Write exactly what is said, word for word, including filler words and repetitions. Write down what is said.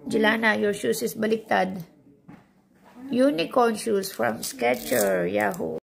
Jelana, your shoes is baliktad. Unicorn shoes from Skechers. Yahoo!